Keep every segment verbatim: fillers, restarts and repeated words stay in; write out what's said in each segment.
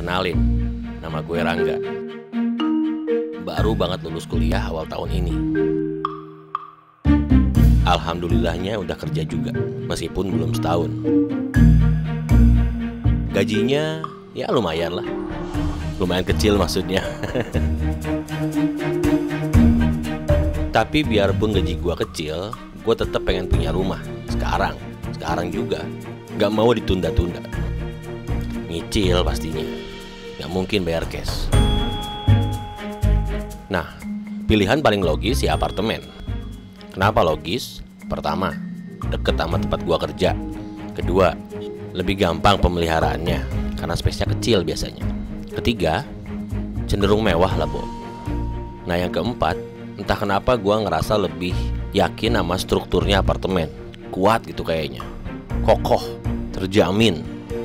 Kenalin, nama gue Rangga. Baru banget lulus kuliah awal tahun ini. Alhamdulillahnya udah kerja juga, meskipun belum setahun. Gajinya ya lumayan lah. Lumayan kecil maksudnya. Tapi biarpun gaji gue kecil, gue tetap pengen punya rumah. Sekarang, sekarang juga. Gak mau ditunda-tunda. Nyicil pastinya, gak mungkin bayar cash. Nah, pilihan paling logis ya apartemen. Kenapa logis? Pertama, deket sama tempat gua kerja. Kedua, lebih gampang pemeliharaannya karena space-nya kecil biasanya. Ketiga, cenderung mewah lah, Bo. Nah, yang keempat, entah kenapa gua ngerasa lebih yakin sama strukturnya apartemen. Kuat gitu kayaknya, kokoh, terjamin.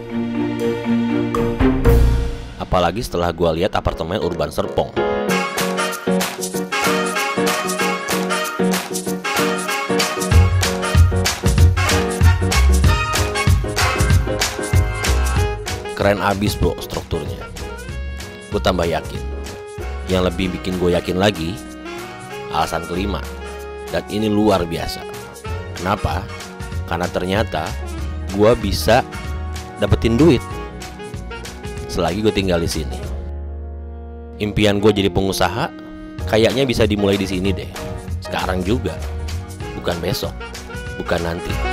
Apalagi setelah gua lihat apartemen Urban Serpong. Keren abis, bro, strukturnya. Gue tambah yakin. Yang lebih bikin gue yakin lagi, alasan kelima, dan ini luar biasa. Kenapa? Karena ternyata gue bisa dapetin duit selagi gue tinggal di sini. Impian gue jadi pengusaha kayaknya bisa dimulai di sini deh. Sekarang juga, bukan besok, bukan nanti.